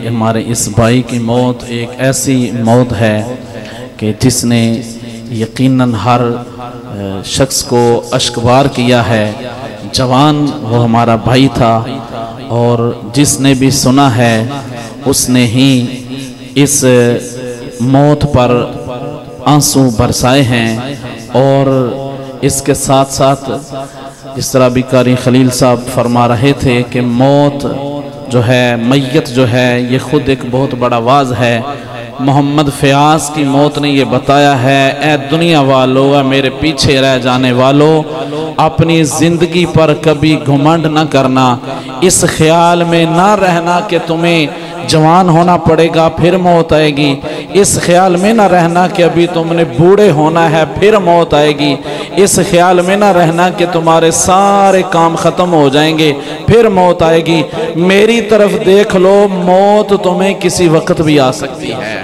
ہمارے اس بھائی کی موت ایک ایسی موت ہے کہ جس نے یقیناً ہر شخص کو اشکبار کیا ہے۔ جوان وہ ہمارا بھائی تھا اور جس نے بھی سنا ہے اس نے ہی اس موت پر آنسو برسائے ہیں۔ اور اس کے ساتھ ساتھ جس طرح بھی قاری خلیل صاحب فرما رہے تھے کہ موت جو ہے، میت جو ہے، یہ خود ایک بہت بڑا واز ہے۔ محمد فیاض کی موت نے یہ بتایا ہے، اے دنیا والو، اے میرے پیچھے رہ جانے والو، اپنی زندگی پر کبھی گھمنڈ نہ کرنا، اس خیال میں نہ رہنا کہ تمہیں جوان ہونا پڑے گا پھر موت آئے گی، اس خیال میں نہ رہنا کہ ابھی تم نے بوڑھے ہونا ہے پھر موت آئے گی، اس خیال میں نہ رہنا کہ تمہارے سارے کام ختم ہو جائیں گے پھر موت آئے گی۔ میری طرف دیکھ لو، موت تمہیں کسی وقت بھی آ سکتی ہے۔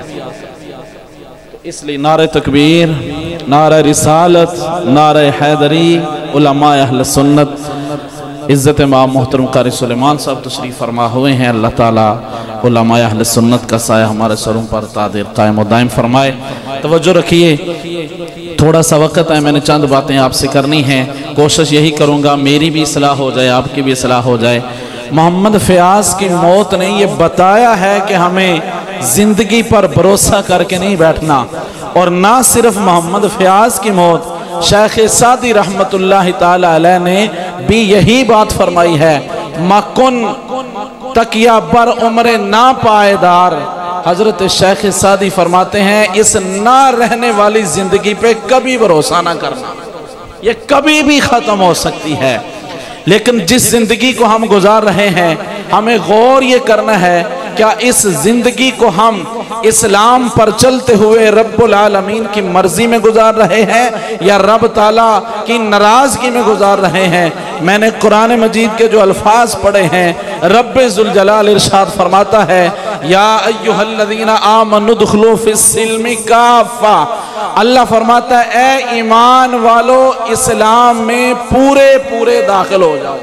اس لیے نعرہ تکبیر، نعرہ رسالت، نعرہ حیدری، علماء اہل سنت، عزت امام محترم قاری سلیمان صاحب تشریف فرما ہوئے ہیں۔ اللہ تعالیٰ علماء اہل سنت کا سایہ ہمارے سروں پر تا دیر قائم و دائم فرمائے۔ توجہ رکھیے، تھوڑا سا وقت ہے، میں نے چند باتیں آپ سے کرنی ہیں، کوشش یہی کروں گا میری بھی اصلاح ہو جائے، آپ کی بھی اصلاح ہو جائے۔ محمد فیاض کی موت نے یہ بتایا ہے کہ ہمیں زندگی پر بھروسہ کر کے نہیں بیٹھنا، اور نہ صرف محمد فیاض کی موت، شیخ سعدی رحمت اللہ تعالی علیہ نے بھی یہی بات فرمائی ہے، مکن تکیہ بر عمر نا پائیدار۔ حضرت شیخ سعدی فرماتے ہیں اس نہ رہنے والی زندگی پہ کبھی بھروسہ نہ کرنا، یہ کبھی بھی ختم ہو سکتی ہے۔ لیکن جس زندگی کو ہم گزار رہے ہیں، ہمیں غور یہ کرنا ہے، کیا اس زندگی کو ہم اسلام پر چلتے ہوئے رب العالمین کی مرضی میں گزار رہے ہیں یا رب تعالیٰ کی ناراضگی میں گزار رہے ہیں؟ میں نے قرآن مجید کے جو الفاظ پڑھے ہیں، رب ذوالجلال ارشاد فرماتا ہے، یا ایہا الذین آمنوا ادخلوا فی السلم کافہ۔ اللہ فرماتا ہے اے ایمان والو، اسلام میں پورے داخل ہو جاؤ،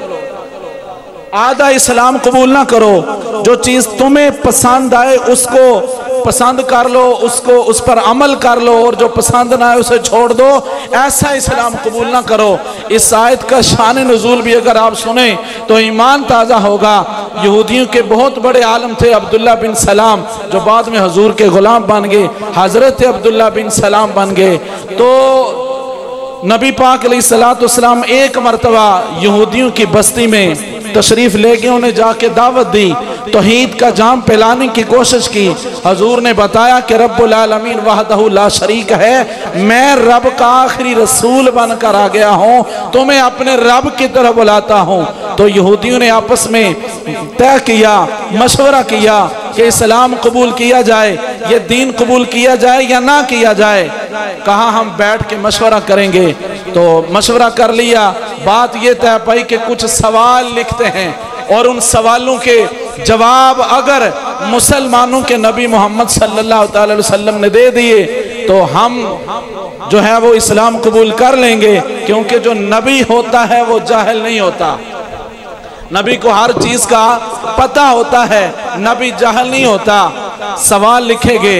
آدھا اسلام قبول نہ کرو، جو چیز تمہیں پسند آئے اس کو پسند کر لو، اس پر عمل کر لو، اور جو پسند نہ آئے اسے چھوڑ دو، ایسا اسلام قبول نہ کرو۔ اس آیت کا شان نزول بھی اگر آپ سنیں تو ایمان تازہ ہوگا۔ یہودیوں کے بہت بڑے عالم تھے عبداللہ بن سلام، جو بعد میں حضور کے غلام بن گئے، حضرت عبداللہ بن سلام بن گئے۔ تو نبی پاک علیہ السلام ایک مرتبہ یہودیوں کی بستی میں تشریف لے گئے، انہیں جا کے دعوت دی، توحید کا جام پھیلانے کی کوشش کی۔ حضور نے بتایا کہ رب العالمین وحدہ لا شریک ہے، میں رب کا آخری رسول بن کر آ گیا ہوں، تمہیں اپنے رب کی طرف بلاتا ہوں۔ تو یہودیوں نے آپس میں طے کیا، مشورہ کیا کہ اسلام قبول کیا جائے، یہ دین قبول کیا جائے یا نہ کیا جائے۔ کہا ہم بیٹھ کے مشورہ کریں گے، تو مشورہ کر لیا۔ بات یہ طے پائی کہ کچھ سوال لکھتے ہیں، اور ان سوالوں کے جواب اگر مسلمانوں کے نبی محمد صلی اللہ علیہ وسلم نے دے دیے تو ہم جو ہے وہ اسلام قبول کر لیں گے، کیونکہ جو نبی ہوتا ہے وہ جاہل نہیں ہوتا، نبی کو ہر چیز کا پتہ ہوتا ہے، نبی جاہل نہیں ہوتا۔ سوال لکھے گئے،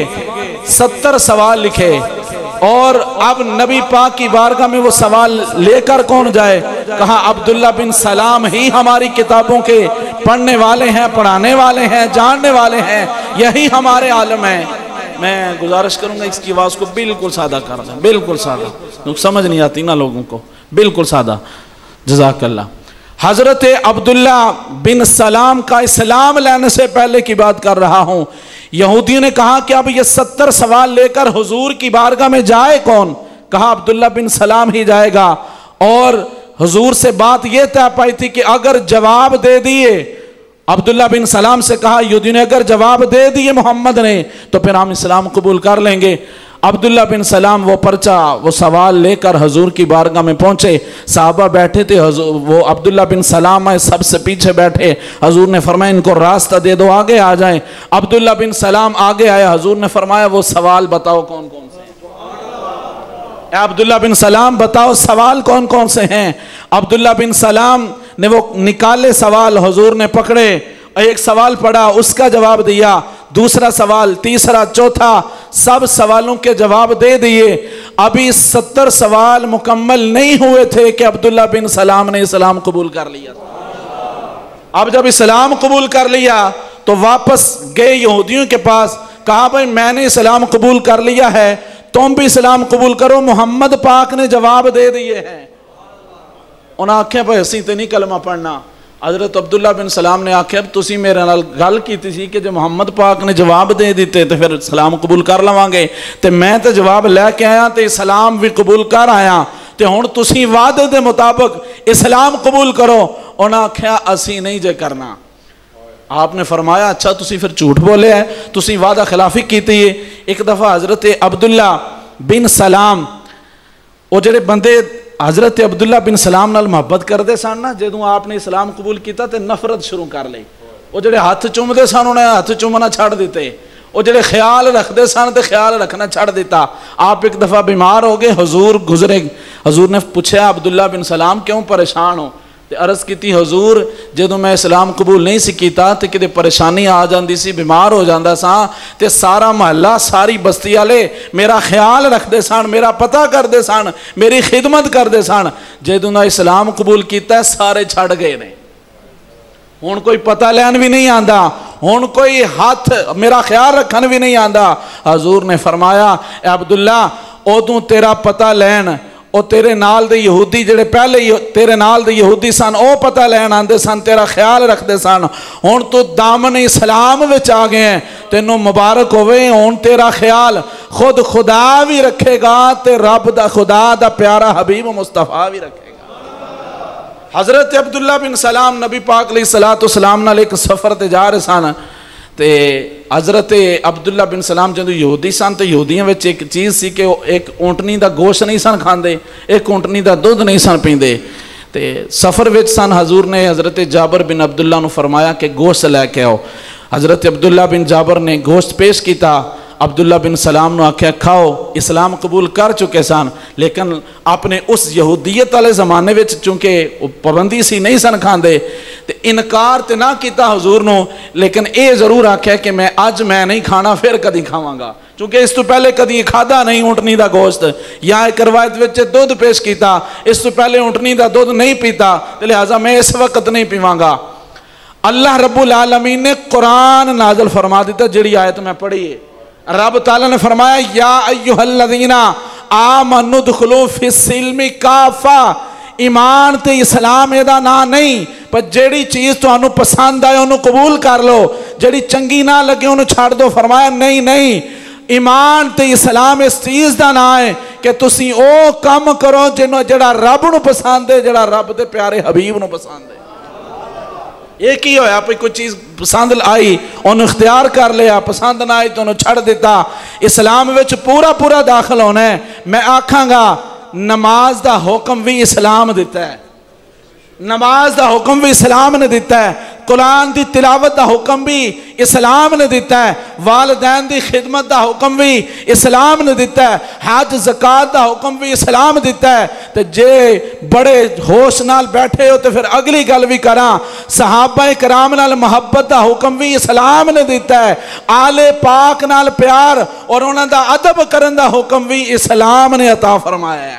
70 سوال لکھے، اور اب نبی پاک کی بارگاہ میں وہ سوال لے کر کون جائے؟ کہا عبداللہ بن سلام ہی ہماری کتابوں کے پڑھنے والے ہیں، پڑھانے والے ہیں، جاننے والے ہیں، یہی ہمارے عالم ہیں۔ میں گزارش کروں گا اس کی آواز کو بالکل سادہ کر دیں، بالکل سادہ، لوگ سمجھ نہیں آتی نا لوگوں کو، بالکل سادہ۔ جزاک اللہ۔ حضرت عبداللہ بن سلام کا اسلام لینے سے پہلے کی بات کر رہا ہوں۔ یہودیوں نے کہا کہ اب یہ 70 سوال لے کر حضور کی بارگاہ میں جائے کون؟ کہا عبداللہ بن سلام ہی جائے گا، اور حضور سے بات یہ طے پائی تھی کہ اگر جواب دے دیے، عبداللہ بن سلام سے کہا یہودیوں نے اگر جواب دے دیے محمد نے تو پھر ہم اسلام قبول کر لیں گے۔ عبداللہ بن سلام وہ پرچہ، وہ سوال لے کر حضور کی بارگاہ میں پہنچے، صحابہ بیٹھے تھے، وہ عبداللہ بن سلام آئے، سب سے پیچھے بیٹھے۔ حضور نے فرمایا ان کو راستہ دے دو، آگے آ جائیں۔ عبداللہ بن سلام آگے آیا، حضور نے فرمایا وہ سوال بتاؤ کون کون سے ہیں؟ اے عبداللہ بن سلام بتاؤ سوال کون کون سے ہیں؟ عبداللہ بن سلام نے وہ نکالے سوال، حضور نے پکڑے ایک سوال پڑھا اس کا جواب دیا، دوسرا سوال، تیسرا، چوتھا، سب سوالوں کے جواب دے دیے۔ ابھی 70 سوال مکمل نہیں ہوئے تھے کہ عبداللہ بن سلام نے اسلام قبول کر لیا۔ اب جب اسلام قبول کر لیا تو واپس گئے یہودیوں کے پاس، کہا بھائی میں نے اسلام قبول کر لیا ہے، تم بھی اسلام قبول کرو، محمد پاک نے جواب دے دیے ہیں۔ انہاں آکھیں بھائی اسی تے نہیں کلمہ پڑھنا۔ حضرت عبداللہ بن سلام نے آکھیا تسی میرے نال گل کیتی سی کہ جو محمد پاک نے جواب دے دیتے تو پھر اسلام قبول کر لواں گے، تے میں تے جواب لے کے آیا تے اسلام بھی قبول کر آیا، تے ہن تسی وعدے دے مطابق اسلام قبول کرو۔ انہاں آکھیا اسی نہیں جے کرنا۔ آپ نے فرمایا اچھا تسی پھر جھوٹ بولے ہیں، تسی وعدہ خلافی کیتی ہے۔ ایک دفعہ حضرت عبداللہ بن سلام، وہ جڑے بندے حضرت عبداللہ بن سلام نال محبت کردے سن نا، جدوں آپ نے اسلام قبول کیتا تے نفرت شروع کر لئی۔ وہ جڑے ہاتھ چومدے سن انہیں ہاتھ چومنا چھڑ دیتے، وہ جڑے خیال رکھدے سن تے خیال رکھنا چھڑ دیتا۔ آپ ایک دفعہ بیمار ہو گئے، حضور گزرے، حضور نے پوچھا عبداللہ بن سلام کیوں پریشان ہو؟ تے عرض کیتی حضور جدوں میں اسلام قبول نہیں سی کیتا تے کدے پریشانی آ جاندی سی، بیمار ہو جاندا سا تے سارا محلہ ساری بستی والے میرا خیال رکھدے سن، میرا پتہ کردے سن، میری خدمت کردے سن۔ جدوں دا اسلام قبول کیتا سارے چھڑ گئے نے، ہن کوئی پتہ لین بھی نہیں آندا، ہن کوئی ہاتھ میرا خیال رکھن بھی نہیں آندا۔ حضور نے فرمایا اے عبداللہ اودوں تیرا پتہ لین او تیرے نال دے یہودی جڑے پہلے تیرے نال دے یہودی سن او پتہ لین آندے سن، تیرا خیال رکھدے سن، ہن تو دامن اسلام وچ آ گئے ہیں، تینوں مبارک ہوئے، ہن تیرا خیال خود خدا بھی رکھے گا تے رب دا خدا دا پیارا حبیب مصطفیٰ بھی رکھے گا۔ حضرت عبداللہ بن سلام نبی پاک علیہ السلام نال ایک سفر تے جا رہے سن، تے حضرت عبداللہ بن سلام جدوں یہودی سن تے یہودیاں وچ ایک چیز سی کہ ایک اونٹنی دا گوشت نہیں سن کھاندے، ایک اونٹنی دا دودھ نہیں سن پیندے۔ تے سفر وچ سن، حضور نے حضرت جابر بن عبداللہ نو فرمایا کہ گوشت لے کے آؤ۔ حضرت عبداللہ بن جابر نے گوشت پیش کیتا، عبداللہ بن سلام نو آکھیا کھاؤ۔ اسلام قبول کر چکے سن لیکن اپنے اس یہودیت والے زمانے وچ چونکہ پابندی سی نہیں سن کھاندے تے انکار تے نہ کیتا حضور نو، لیکن اے ضرور آکھیا کہ میں اج میں نہیں کھانا پھر کدی کھاواں گا، چونکہ اس تو پہلے کدی کھادا نہیں اونٹنی دا گوشت، یا ایک روایت وچ دودھ پیش کیتا، اس تو پہلے اونٹنی دا دودھ نہیں پیتا، لہذا میں اس وقت نہیں پیواں گا۔ اللہ رب العالمین نے قرآن نازل فرما دیتا، جڑی آیت میں پڑھی ہے، رب تعالیٰ نے فرمایا یا ایہا الذین آمنوا ادخلوا فی السلم کافہ، ایمان تے اسلام ایدہ نہ نہیں، پر جیڑی چیز تو انہوں پسند آئے انہوں قبول کر لو، جیڑی چنگی نہ لگے انہوں چھاڑ دو۔ فرمایا نہیں، ایمان تے اسلام اس چیز دا نہ ہے کہ تسی او کام کرو جڑا رب نو پسند ہے، جڑا رب دے پیارے حبیب نو پسند ہے۔ ایک ہی ہویا، کوئی چیز پسند آئی انہوں اختیار کر لیا، پسند نہ آئی تو انہوں چھڑ دیتا۔ اسلام وچ پورا داخل ہونا ہے۔ میں آکھاں گا نماز دا حکم بھی اسلام دیتا ہے، نماز دا حکم بھی اسلام نے دیتا ہے، قرآن دی تلاوت دا حکم بھی اسلام نے دیتا ہے، والدین دی خدمت دا حکم بھی اسلام نے دیتا ہے، حج زکات دا حکم بھی اسلام دیتا ہے۔ تے جے بڑے ہوش نال بیٹھے ہو تو پھر اگلی گل بھی کراں، صحابہ کرام نال محبت دا حکم بھی اسلام نے دیتا ہے، آل پاک نال پیار اور انہاں دا ادب کرن دا حکم بھی اسلام نے عطا فرمایا ہے۔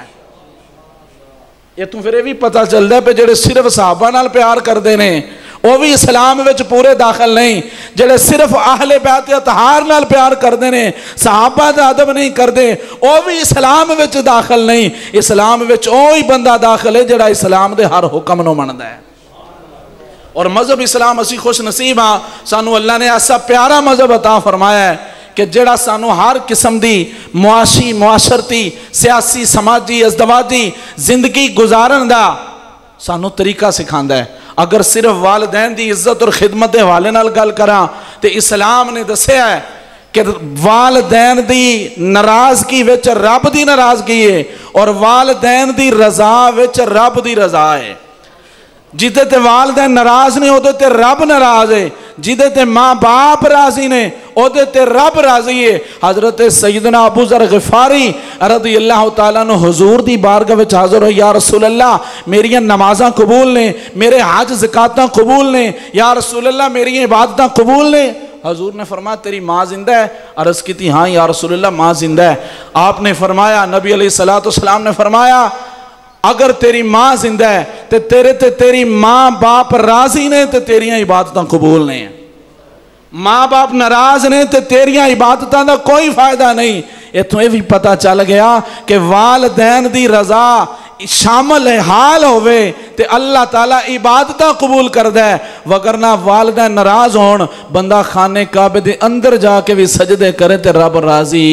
یہ تو پھر بھی پتہ چلتا ہے پہ جڑے صرف صحابہ نال پیار کردے نے وہ بھی اسلام وچ پورے داخل نہیں، جڑے صرف اہل بیت اطہار نال پیار کردے نے، صحابہ دا ادب نہیں کردے، وہ بھی اسلام وچ داخل نہیں۔ اسلام وچ وہی بندہ داخل ہے جڑا اسلام دے ہر حکم نو مندا ہے۔ اور مذہب اسلام اسی خوش نصیب ہاں، سانو اللہ نے ایسا پیارا مذہب عطا فرمایا ہے کہ جڑا سانو ہر قسم دی معاشی، معاشرتی، سیاسی، سماجی، ازدواجی زندگی گزارن دا سانو طریقہ سکھاندا ہے۔ اگر صرف والدین دی عزت اور خدمت دے حوالے نال گل کراں تے اسلام نے دسیا ہے کہ والدین دی ناراضگی وچ رب دی ناراضگی ہے اور والدین دی رضا وچ رب دی رضا ہے۔ جدے تے والدین ناراض نے اودے تے رب ناراض ہے، جدے تے ماں باپ راضی نے اودے تے رب راضی ہے۔ حضرت سیدنا ابو ذر غفاری رضی اللہ تعالیٰ عنہ حضور دی بارگاہ وچ حاضر ہو، یا رسول اللہ میری نمازاں قبول نے، میرے حج زکاتاں قبول نے، یا رسول اللہ میری عبادتاں قبول نے۔ حضور نے فرمایا تیری ماں زندہ ہے؟ عرض کی تھی ہاں یا رسول اللہ ماں زندہ ہے۔ آپ نے فرمایا، نبی علیہ السلام نے فرمایا اگر تیری ماں زندہ ہے تو تیری ماں باپ راضی نے تو تیریاں عبادتاں قبول نے، ماں باپ ناراض نے تو تیریاں عبادتاں دا کوئی فائدہ نہیں۔ اتوں یہ بھی پتہ چل گیا کہ والدین دی رضا شامل حال ہوئے تے اللہ تعالیٰ عبادتاں قبول کردہ ہے، وگرنہ والدین ناراض ہون بندہ خانے کعبے دے اندر جا کے بھی سجدے کرے تے رب راضی۔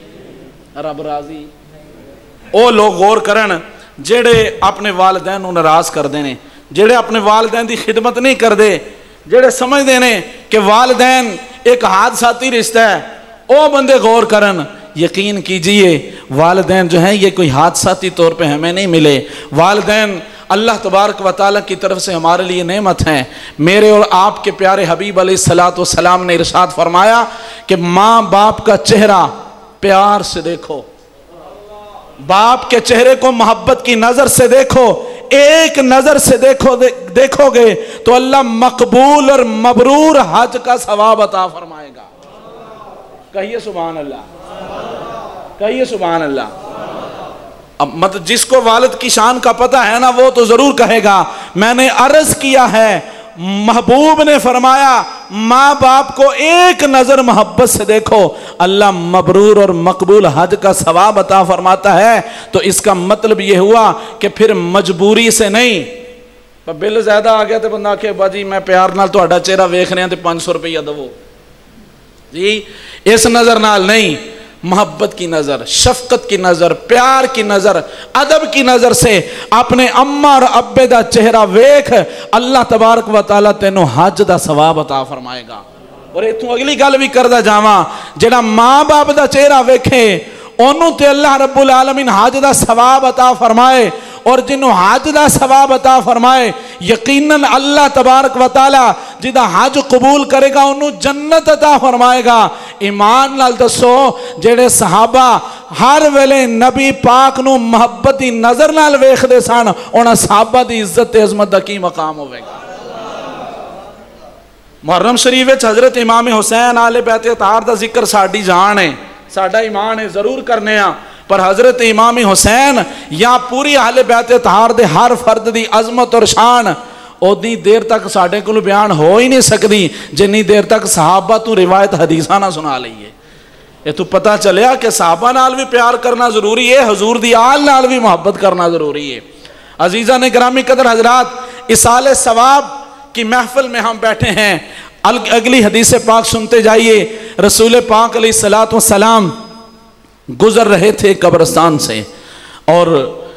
او لوگ غور کرن جڑے اپنے والدین نو ناراض کر دینے، جڑے اپنے والدین دی خدمت نہیں کر دے، جڑے سمجھ دینے کہ والدین ایک حادثاتی رشتہ ہے، او بندے غور کرن۔ یقین کیجئے والدین جو ہیں یہ کوئی حادثاتی طور پہ ہمیں نہیں ملے، والدین اللہ تبارک و تعالیٰ کی طرف سے ہمارے لیے نعمت ہیں۔ میرے اور آپ کے پیارے حبیب علیہ السلام نے ارشاد فرمایا کہ ماں باپ کا چہرہ پیار سے دیکھو، باپ کے چہرے کو محبت کی نظر سے دیکھو، ایک نظر سے دیکھو گے تو اللہ مقبول اور مبرور حج کا ثواب عطا فرمائے گا۔ کہیے سبحان اللہ، کہیے سبحان اللہ۔ اب مطلب جس کو والد کی شان کا پتہ ہے نا وہ تو ضرور کہے گا۔ میں نے عرض کیا ہے، محبوب نے فرمایا ماں باپ کو ایک نظر محبت سے دیکھو، اللہ مبرور اور مقبول حج کا ثواب عطا فرماتا ہے۔ تو اس کا مطلب یہ ہوا کہ پھر مجبوری سے نہیں، بل زیادہ آ گیا تو بندہ کہ باجی میں پیار نال تہاڈا چہرہ ویکھ رہا تے 500 روپیہ دو جی، اس نظر نال نہیں، محبت کی نظر، شفقت کی نظر، پیار کی نظر، ادب کی نظر سے اپنے اماں اور ابے دا چہرہ ویکھ، اللہ تبارک و تعالیٰ تینوں حج دا ثواب عطا فرمائے گا۔ اور اتوں اگلی گل بھی کردہ جاواں، جڑا ماں باپ دا چہرہ ویکھے انہوں تے اللہ رب العالمین حج دا ثواب عطا فرمائے، اور جنہوں حج دا ثواب عطا فرمائے یقیناً اللہ تبارک و تعالیٰ جدہ حج قبول کرے گا انہوں جنت عطا فرمائے گا۔ ایمان نال دسو جڑے صحابہ ہر ویلے نبی پاک نو محبتی نظر نال ویکھ دے سن، انہاں صحابہ دی عزت تے عظمت دا کی مقام ہوئے گا۔ محرم شریف وچ حضرت امام حسین آل بیت اطہار دا ذکر ساڈی جان ہے، ساڈا ایمان ہے، ضرور کرنے ہاں، پر حضرت امام حسین یا پوری اہل بیت اطہار دے ہر فرد دی عظمت اور شان اتنی دیر تک ساڈے کول بیان ہو ہی نہیں سکتی جنی دیر تک صحابہ تو روایت حدیثاں نہ سنا لئیے۔ یہ تو پتہ چلیا کہ صحابہ نال بھی پیار کرنا ضروری ہے، حضور دی آل نال بھی محبت کرنا ضروری ہے۔ عزیزان گرامی قدر حضرات، اصال ثواب کی محفل میں ہم بیٹھے ہیں، اگلی حدیث پاک سنتے جائیے۔ رسول پاک علیہ السلام گزر رہے تھے قبرستان سے، اور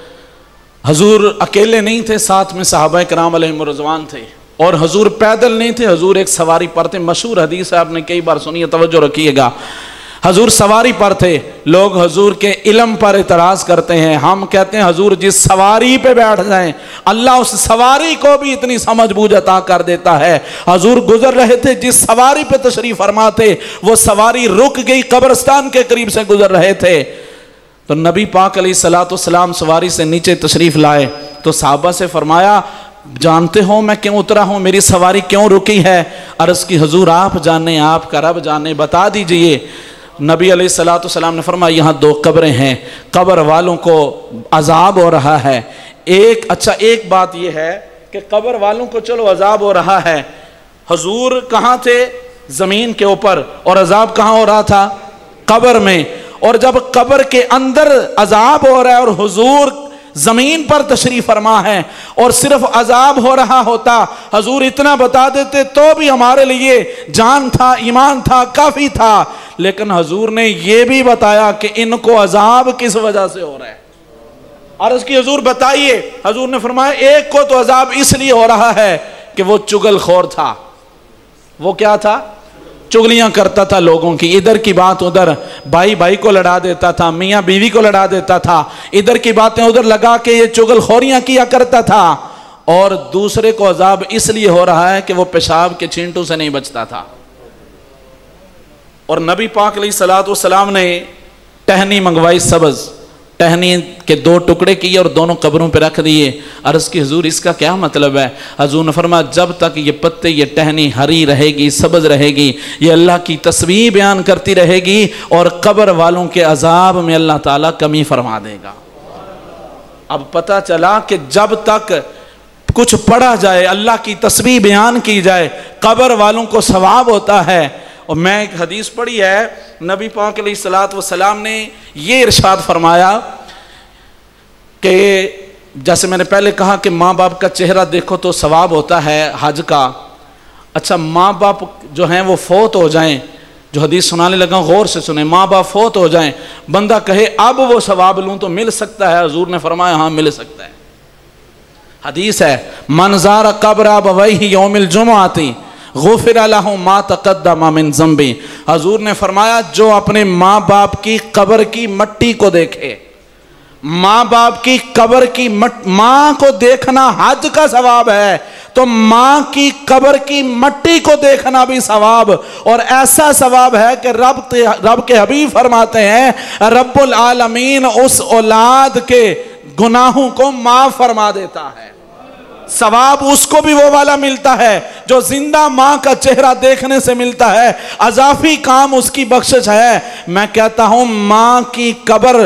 حضور اکیلے نہیں تھے، ساتھ میں صحابہ کرام علیہم رضوان تھے، اور حضور پیدل نہیں تھے، حضور ایک سواری پر تھے۔ مشہور حدیث ہے، آپ نے کئی بار سنی ہے، توجہ رکھیے گا۔ حضور سواری پر تھے، لوگ حضور کے علم پر اعتراض کرتے ہیں، ہم کہتے ہیں حضور جس سواری پہ بیٹھ جائیں اللہ اس سواری کو بھی اتنی سمجھ بوجھ عطا کر دیتا ہے۔ حضور گزر رہے تھے، جس سواری پہ تشریف فرما تھے وہ سواری رک گئی، قبرستان کے قریب سے گزر رہے تھے، تو نبی پاک علیہ السلام سواری سے نیچے تشریف لائے تو صحابہ سے فرمایا جانتے ہو میں کیوں اترا ہوں، میری سواری کیوں رکی ہے؟ عرض کی حضور آپ جانے، آپ کا رب جانے، بتا دیجئے۔ نبی علیہ السلام نے فرمایا یہاں 2 قبریں ہیں، قبر والوں کو عذاب ہو رہا ہے۔ ایک بات یہ ہے کہ قبر والوں کو چلو عذاب ہو رہا ہے، حضور کہاں تھے؟ زمین کے اوپر، اور عذاب کہاں ہو رہا تھا؟ قبر میں۔ اور جب قبر کے اندر عذاب ہو رہا ہے اور حضور زمین پر تشریف فرما ہے اور صرف عذاب ہو رہا ہوتا، حضور اتنا بتا دیتے تو بھی ہمارے لیے جان تھا، ایمان تھا، کافی تھا، لیکن حضور نے یہ بھی بتایا کہ ان کو عذاب کس وجہ سے ہو رہا ہے۔ عرض کی حضور بتائیے، حضور نے فرمایا ایک کو تو عذاب اس لیے ہو رہا ہے کہ وہ چگل خور تھا۔ وہ کیا تھا؟ چگلیاں کرتا تھا لوگوں کی، ادھر کی بات ادھر، بھائی بھائی کو لڑا دیتا تھا، میاں بیوی کو لڑا دیتا تھا، ادھر کی باتیں ادھر لگا کے یہ چگل خوریاں کیا کرتا تھا، اور دوسرے کو عذاب اس لیے ہو رہا ہے کہ وہ پیشاب کے چھینٹوں سے نہیں بچتا تھا۔ اور نبی پاک علیہ الصلوۃ والسلام نے ٹہنی منگوائی، سبز ٹہنی کے 2 ٹکڑے کیے اور دونوں قبروں پہ رکھ دیے۔ عرض کی حضور اس کا کیا مطلب ہے؟ حضور نے فرمایا جب تک یہ پتے، یہ ٹہنی ہری رہے گی، سبز رہے گی، یہ اللہ کی تسبیح بیان کرتی رہے گی اور قبر والوں کے عذاب میں اللہ تعالیٰ کمی فرما دے گا۔ اب پتہ چلا کہ جب تک کچھ پڑھا جائے، اللہ کی تسبیح بیان کی جائے، قبر والوں کو ثواب ہوتا ہے۔ اور میں ایک حدیث پڑھی ہے، نبی پاک علیہ الصلوۃ والسلام نے یہ ارشاد فرمایا کہ جیسے میں نے پہلے کہا کہ ماں باپ کا چہرہ دیکھو تو ثواب ہوتا ہے حج کا۔ اچھا ماں باپ جو ہیں وہ فوت ہو جائیں، جو حدیث سنانے لگا غور سے سنیں، ماں باپ فوت ہو جائیں، بندہ کہے اب وہ ثواب لوں تو مل سکتا ہے؟ حضور نے فرمایا ہاں مل سکتا ہے۔ حدیث ہے من زار قبر ابویہ یوم الجمعۃ غفر لہ ما تقدم من ذنبہ۔ حضور نے فرمایا جو اپنے ماں باپ کی قبر کی مٹی کو دیکھے، ماں باپ کی قبر کی ماں کو دیکھنا حج کا ثواب ہے، تو ماں کی قبر کی مٹی کو دیکھنا بھی ثواب، اور ایسا ثواب ہے کہ رب کے حبیب فرماتے ہیں رب العالمین اس اولاد کے گناہوں کو معاف فرما دیتا ہے۔ ثواب اس کو بھی وہ والا ملتا ہے جو زندہ ماں کا چہرہ دیکھنے سے ملتا ہے، اضافی کام اس کی بخشش ہے۔ میں کہتا ہوں ماں کی قبر،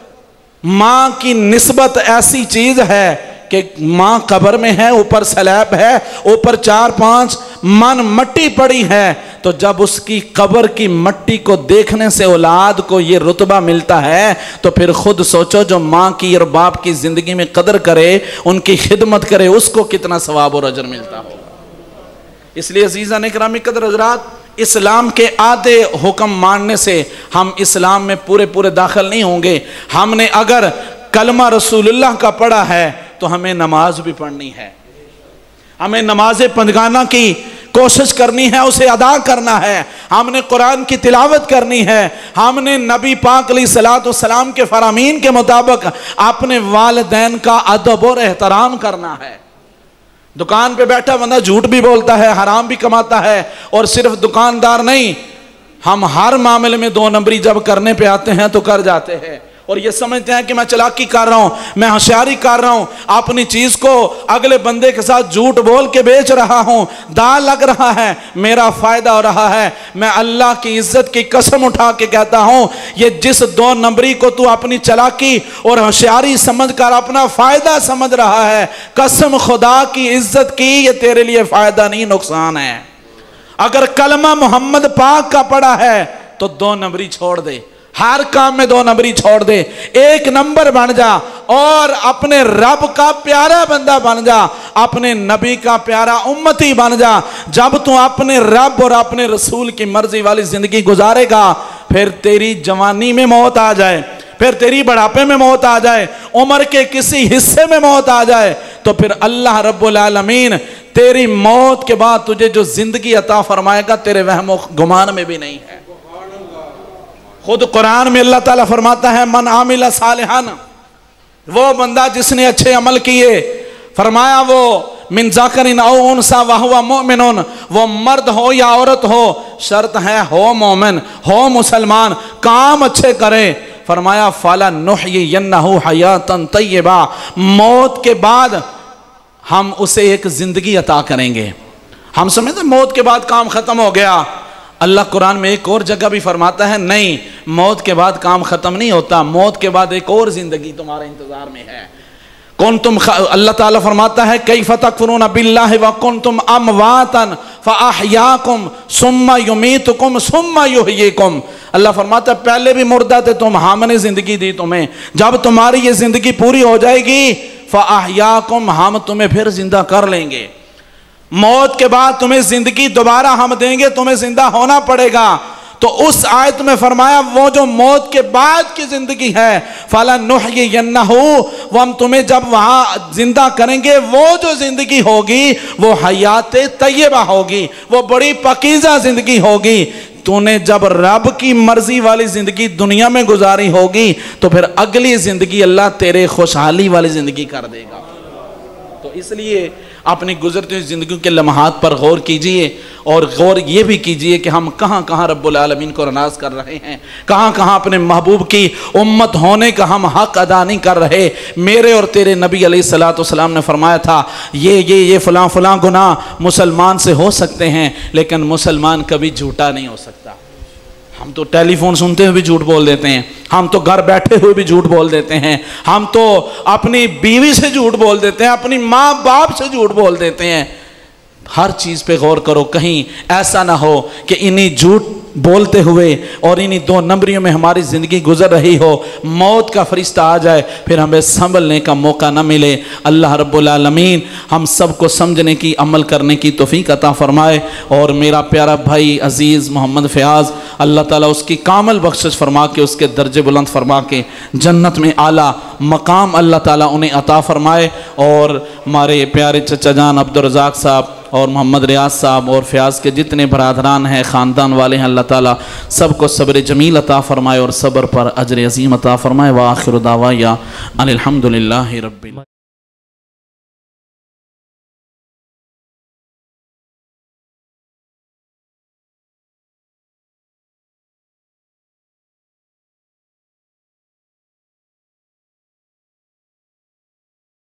ماں کی نسبت ایسی چیز ہے کہ ماں قبر میں ہے، اوپر سلیب ہے، اوپر 4-5 من مٹی پڑی ہے، تو جب اس کی قبر کی مٹی کو دیکھنے سے اولاد کو یہ رتبہ ملتا ہے تو پھر خود سوچو جو ماں کی اور باپ کی زندگی میں قدر کرے، ان کی خدمت کرے، اس کو کتنا ثواب اور اجر ملتا ہوگا۔ اس لیے عزیزان اکرامی قدر حضرات، اسلام کے آدھے حکم ماننے سے ہم اسلام میں پورے داخل نہیں ہوں گے۔ ہم نے اگر کلمہ رسول اللہ کا پڑھا ہے تو ہمیں نماز بھی پڑھنی ہے، ہمیں نماز پنجگانہ کی کوشش کرنی ہے، اسے ادا کرنا ہے، ہم نے قرآن کی تلاوت کرنی ہے، ہم نے نبی پاک علیہ الصلوۃ والسلام کے فرامین کے مطابق اپنے والدین کا ادب اور احترام کرنا ہے۔ دکان پہ بیٹھا بندہ جھوٹ بھی بولتا ہے، حرام بھی کماتا ہے، اور صرف دکاندار نہیں، ہم ہر معاملے میں 2 نمبری جب کرنے پہ آتے ہیں تو کر جاتے ہیں، اور یہ سمجھتے ہیں کہ میں چلاکی کر رہا ہوں، میں ہوشیاری کر رہا ہوں، اپنی چیز کو اگلے بندے کے ساتھ جھوٹ بول کے بیچ رہا ہوں، داں لگ رہا ہے، میرا فائدہ ہو رہا ہے۔ میں اللہ کی عزت کی قسم اٹھا کے کہتا ہوں یہ جس 2 نمبری کو تو اپنی چلاکی اور ہوشیاری سمجھ کر اپنا فائدہ سمجھ رہا ہے، قسم خدا کی عزت کی یہ تیرے لیے فائدہ نہیں نقصان ہے۔ اگر کلمہ محمد پاک کا پڑھا ہے تو 2 نمبری چھوڑ دے، ہر کام میں 2 نمبری چھوڑ دے، 1 نمبر بن جا اور اپنے رب کا پیارا بندہ بن جا، اپنے نبی کا پیارا امتی بن جا۔ جب تو اپنے رب اور اپنے رسول کی مرضی والی زندگی گزارے گا، پھر تیری جوانی میں موت آ جائے، پھر تیری بڑھاپے میں موت آ جائے، عمر کے کسی حصے میں موت آ جائے، تو پھر اللہ رب العالمین تیری موت کے بعد تجھے جو زندگی عطا فرمائے گا تیرے وہم و گمان میں بھی نہیں ہے۔ خود قرآن میں اللہ تعالیٰ فرماتا ہے من عامل صالحا، وہ بندہ جس نے اچھے عمل کیے، فرمایا وہ من ذکر او انثی وہو مؤمن، وہ مرد ہو یا عورت ہو، شرط ہے ہو مومن، ہو مسلمان، کام اچھے کرے، فرمایا فَلَنُحْيِيَنَّهُ حَيَاةً طَيِّبَةً، موت کے بعد ہم اسے ایک زندگی عطا کریں گے۔ ہم سمجھتے ہیں موت کے بعد کام ختم ہو گیا، اللہ قرآن میں ایک اور جگہ بھی فرماتا ہے نہیں، موت کے بعد کام ختم نہیں ہوتا، موت کے بعد ایک اور زندگی تمہارے انتظار میں ہے۔ اللہ تعالیٰ فرماتا ہے کیف تکفرون باللہ وکنتم امواتا فاحیاکم ثم یمیتکم ثم یحییکم، اللہ فرماتا ہے پہلے بھی مردہ تھے تم، ہم نے زندگی دی تمہیں، جب تمہاری یہ زندگی پوری ہو جائے گی فاحیاکم، ہم تمہیں پھر زندہ کر لیں گے، موت کے بعد تمہیں زندگی دوبارہ ہم دیں گے، تمہیں زندہ ہونا پڑے گا۔ تو اس آیت میں فرمایا وہ جو موت کے بعد کی زندگی ہے فَلَنُحْيِيَنَّهُ، وہ ہم تمہیں جب وہاں زندہ کریں گے، وہ جو زندگی ہوگی وہ حیات طیبہ ہوگی، وہ بڑی پاکیزہ زندگی ہوگی۔ تو نے جب رب کی مرضی والی زندگی دنیا میں گزاری ہوگی تو پھر اگلی زندگی اللہ تیرے خوشحالی والی زندگی کر دے گا۔ تو اس لیے اپنی گزرتی ہوئی زندگیوں کے لمحات پر غور کیجئے، اور غور یہ بھی کیجئے کہ ہم کہاں کہاں رب العالمین کو ناراض کر رہے ہیں، کہاں کہاں اپنے محبوب کی امت ہونے کا ہم حق ادا نہیں کر رہے۔ میرے اور تیرے نبی علیہ السلام نے فرمایا تھا یہ فلاں فلاں گناہ مسلمان سے ہو سکتے ہیں، لیکن مسلمان کبھی جھوٹا نہیں ہو سکتا۔ ہم تو ٹیلی فون سنتے ہوئے بھی جھوٹ بول دیتے ہیں، ہم تو گھر بیٹھے ہوئے بھی جھوٹ بول دیتے ہیں، ہم تو اپنی بیوی سے جھوٹ بول دیتے ہیں، اپنی ماں باپ سے جھوٹ بول دیتے ہیں۔ ہر چیز پہ غور کرو، کہیں ایسا نہ ہو کہ انہی جھوٹ بولتے ہوئے اور انہی دو نمبریوں میں ہماری زندگی گزر رہی ہو، موت کا فرشتہ آ جائے پھر ہمیں سنبھلنے کا موقع نہ ملے۔ اللہ رب العالمین ہم سب کو سمجھنے کی، عمل کرنے کی توفیق عطا فرمائے۔ اور میرا پیارا بھائی عزیز محمد فیاض، اللہ تعالیٰ اس کی کامل بخشش فرما کے، اس کے درجے بلند فرما کے جنت میں اعلیٰ مقام اللہ تعالیٰ انہیں عطا فرمائے۔ اور ہمارے پیارے چچا جان عبدالرزاق صاحب اور محمد ریاض صاحب اور فیاض کے جتنے برادران ہیں، خاندان والے ہیں، اللہ تعالیٰ سب کو صبر جمیل عطا فرمائے اور صبر پر اجر عظیم عطا فرمائے۔ وآخر دعوایا ان الحمدللہ رب